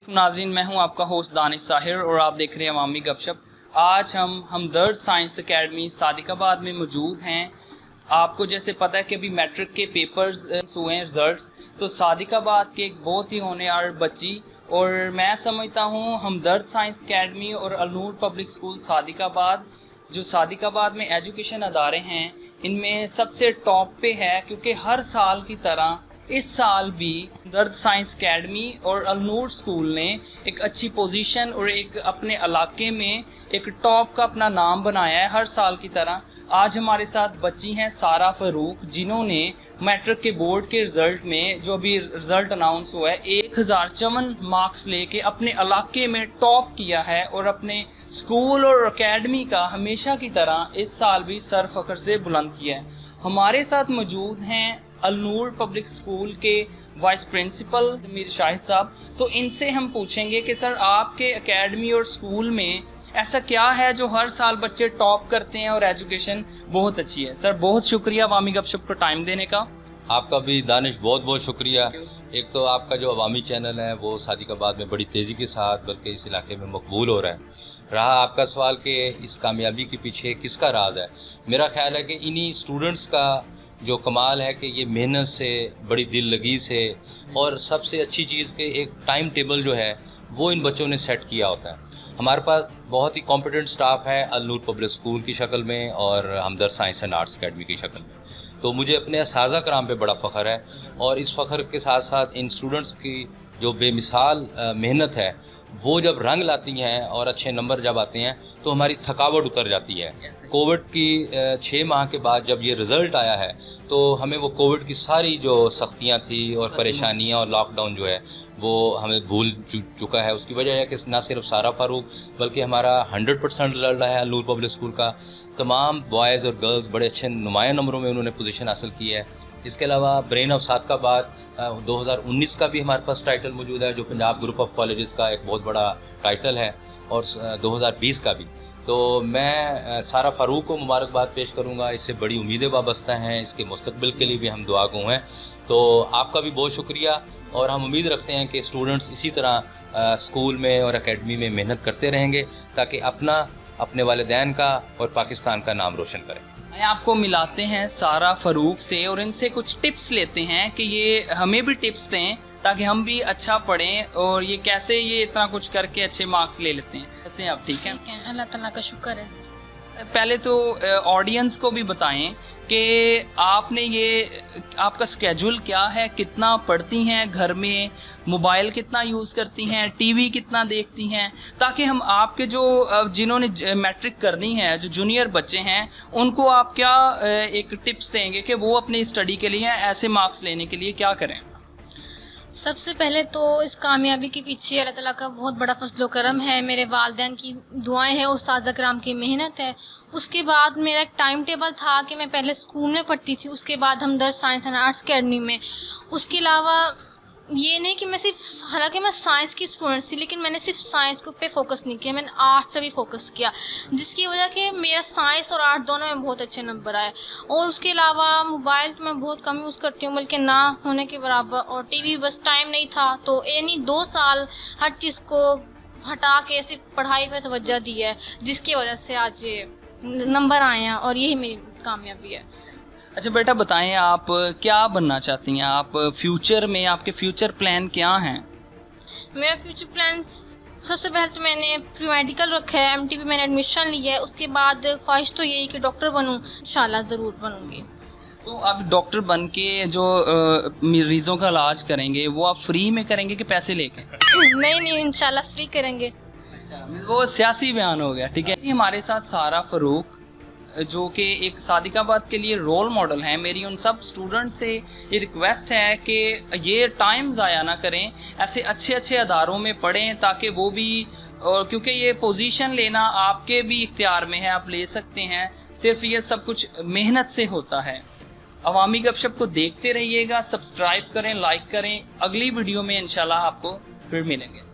नाज़रीन, मैं हूं आपका होस्ट दानिश साहिर और आप देख रहे हैं अवामी गपशप। आज हम हमदर्द साइंस एकेडमी सादिकाबाद में मौजूद हैं। आपको जैसे पता है कि अभी मैट्रिक के पेपर्स हुए हैं, रिजल्ट्स, तो सादिकाबाद के एक बहुत ही होनहार बच्ची और मैं समझता हूं हमदर्द साइंस एकेडमी और अलनूर पब्लिक स्कूल सादिकाबाद, जो सादिकाबाद में एजुकेशन अदारे हैं, इनमें सबसे टॉप पे है, क्योंकि हर साल की तरह इस साल भी हमदर्द साइंस एकेडमी और अलनूर स्कूल ने एक अच्छी पोजीशन और एक अपने इलाके में एक टॉप का अपना नाम बनाया है हर साल की तरह। आज हमारे साथ बच्ची हैं सारा फारूक, जिन्होंने मैट्रिक के बोर्ड के रिजल्ट में, जो अभी रिजल्ट अनाउंस हुआ है, 1054 मार्क्स लेके अपने इलाके में टॉप किया है और अपने स्कूल और एकेडमी का हमेशा की तरह इस साल भी सर फख्र से बुलंद किया है। हमारे साथ मौजूद हैं अलनूर पब्लिक स्कूल के वाइस प्रिंसिपल मीर शाहिद साहब। तो इनसे हम पूछेंगे कि सर, आपके एकेडमी और स्कूल में ऐसा क्या है जो हर साल बच्चे टॉप करते हैं और एजुकेशन बहुत अच्छी है। सर, बहुत शुक्रिया अवामी गपशप को टाइम देने का। आपका भी दानिश बहुत बहुत शुक्रिया। एक तो आपका जो अवामी चैनल है वो सादिकाबाद में बड़ी तेज़ी के साथ बल्कि इस इलाके में मकबूल हो रहा है। रहा आपका सवाल कि इस कामयाबी के पीछे किसका राज है, मेरा ख्याल है कि इन्हीं स्टूडेंट्स का जो कमाल है कि ये मेहनत से, बड़ी दिल लगी से, और सबसे अच्छी चीज़ के एक टाइम टेबल जो है वो इन बच्चों ने सेट किया होता है। हमारे पास बहुत ही कॉम्पिटेंट स्टाफ है अलनूर पब्लिक स्कूल की शक्ल में और Hamdard science and arts academy की शक्ल में। तो मुझे अपने असाज़ा कराम पे बड़ा फ़ख्र है और इस फ़ख्र के साथ साथ इन स्टूडेंट्स की जो बेमिसाल मेहनत है वो जब रंग लाती हैं और अच्छे नंबर जब आते हैं तो हमारी थकावट उतर जाती है। कोविड की 6 माह के बाद जब ये रिज़ल्ट आया है तो हमें वो कोविड की सारी जो सख्तियाँ थी और परेशानियाँ और लॉकडाउन जो है वो हमें भूल चुका है। उसकी वजह है कि ना सिर्फ सारा फारूक बल्कि हमारा 100% रिज़ल्ट आया है अलनूर पब्लिक स्कूल का। तमाम बॉयज़ और गर्ल्स बड़े अच्छे नुमाया नंबरों में उन्होंने पोजीशन हासिल की है। इसके अलावा ब्रेन ऑफ सादिकाबाद 2019 का भी हमारे पास टाइटल मौजूद है, जो पंजाब ग्रुप ऑफ कॉलेजेस का एक बहुत बड़ा टाइटल है, और 2020 का भी। तो मैं सारा फारूक को मुबारकबाद पेश करूंगा। इससे बड़ी उम्मीदें वाबस्ता हैं, इसके मुस्तकबिल के लिए भी हम दुआ गो हैं। तो आपका भी बहुत शुक्रिया और हम उम्मीद रखते हैं कि स्टूडेंट्स इसी तरह स्कूल में और एकेडमी में मेहनत करते रहेंगे ताकि अपने वालिदैन का और पाकिस्तान का नाम रोशन करें। आपको मिलाते हैं सारा फारूक से और इनसे कुछ टिप्स लेते हैं कि ये हमें भी टिप्स दें ताकि हम भी अच्छा पढ़ें और ये कैसे ये इतना कुछ करके अच्छे मार्क्स ले लेते हैं। कैसे आप? ठीक है, अल्लाह ताला का शुक्र है। पहले तो ऑडियंस को भी बताएं कि आपने ये, आपका स्केड्यूल क्या है, कितना पढ़ती हैं घर में, मोबाइल कितना यूज़ करती हैं, टीवी कितना देखती हैं, ताकि हम आपके जो जिन्होंने मैट्रिक करनी है, जो जूनियर बच्चे हैं, उनको आप क्या एक टिप्स देंगे कि वो अपनी स्टडी के लिए, ऐसे मार्क्स लेने के लिए क्या करें। सबसे पहले तो इस कामयाबी के पीछे अल्लाह ताला का बहुत बड़ा फजल करम है, मेरे वालिदैन की दुआएं हैं और साज़ा कराम की मेहनत है। उसके बाद मेरा एक टाइम टेबल था कि मैं पहले स्कूल में पढ़ती थी, उसके बाद Hamdard science and arts academy में। उसके अलावा ये नहीं कि मैं सिर्फ, हालांकि मैं साइंस की स्टूडेंट थी, लेकिन मैंने सिर्फ साइंस पे फोकस नहीं किया, मैंने आर्ट पे भी फोकस किया, जिसकी वजह कि मेरा साइंस और आर्ट दोनों में बहुत अच्छे नंबर आए। और उसके अलावा मोबाइल तो मैं बहुत कम यूज़ करती हूँ, बल्कि ना होने के बराबर, और टीवी बस टाइम नहीं था, तो यानी 2 साल हर चीज़ को हटा के सिर्फ पढ़ाई पर तवज्जो दी है, जिसकी वजह से आज ये नंबर आए हैं और यही मेरी कामयाबी है। अच्छा बेटा, बताएं आप क्या बनना चाहती हैं, आप फ्यूचर में, आपके फ्यूचर प्लान क्या हैं? मेरा फ्यूचर प्लान, सबसे पहले तो मैंने प्री मेडिकल रखा है, MT मैंने एडमिशन लिया है। उसके बाद ख्वाहिश तो यही कि डॉक्टर बनूं, इंशाल्लाह ज़रूर बनूंगी। तो आप डॉक्टर बन के जो मरीजों का इलाज करेंगे वो आप फ्री में करेंगे कि पैसे लेके? नहीं, इंशाल्लाह फ्री करेंगे। अच्छा, वो सियासी बयान हो गया, ठीक है जी। हमारे साथ सारा फारूक, जो कि एक सादिकाबाद के लिए रोल मॉडल हैं। मेरी उन सब स्टूडेंट से ये रिक्वेस्ट है कि ये टाइम ज़ाया ना करें, ऐसे अच्छे अच्छे अदारों में पढ़ें ताकि वो भी, और क्योंकि ये पोजीशन लेना आपके भी इख्तियार में है, आप ले सकते हैं, सिर्फ ये सब कुछ मेहनत से होता है। अवामी गपशप को देखते रहिएगा, सब्सक्राइब करें, लाइक करें। अगली वीडियो में इंशाल्लाह आपको फिर मिलेंगे।